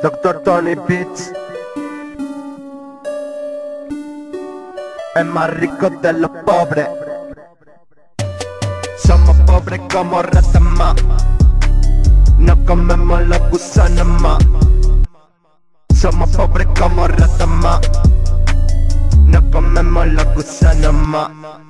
Doctor Tony Beats, el más rico de los pobres. Somos pobres como ratas más, no comemos los gusanos más. Somos pobres como ratas más, no comemos los gusanos más.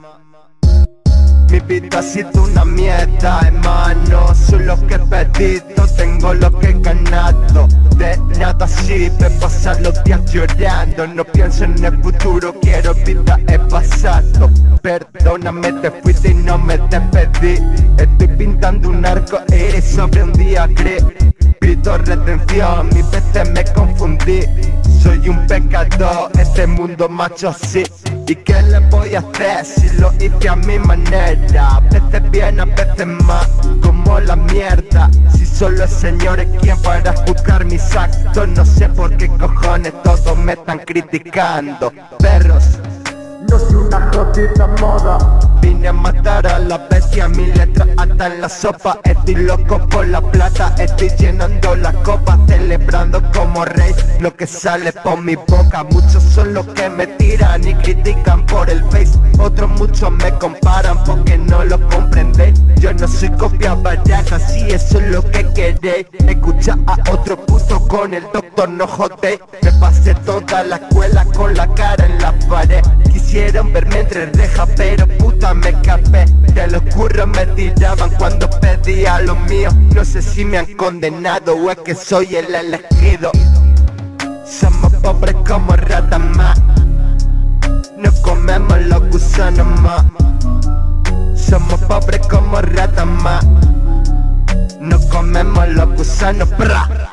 Mi vida ha sido una mierda, hermano. Soy lo que he pedido, tengo lo que he ganado. De nada sirve pasar los días llorando. No pienso en el futuro, quiero vida el pasado. Perdóname, te fuiste y no me despedí. Estoy pintando un arco iris sobre un día gris. Pido retención, mis veces me confundí. Soy un pecador, este mundo macho sí. ¿Y qué le voy a hacer si lo hice a mi manera? A veces bien, a veces más, como la mierda. Si solo el Señor es quien para juzgar mis actos. No sé por qué cojones todos me están criticando. Perros, no soy una jodida moda. Vine a matar a la bestia, mi letra hasta en la sopa. Estoy loco por la plata, estoy llenando la copa, celebrando como rey lo que sale por mi boca. Muchos son los que me tiran y critican por el face. Otros muchos me comparan porque no lo comprendéis. Yo no soy copia barata, si eso es lo que queréis. Escucha a otro puto con el doctor, no jodéis. Me pasé toda la escuela con la cara en la pared. Quisieron verme entre rejas, pero puta me escapé. De los curros me tiraban cuando pedía lo mío. No sé si me han condenado o es que soy el elegido. Somos pobres como ratas más, no comemos los gusanos más. Somos pobres como ratas más, no comemos los gusanos.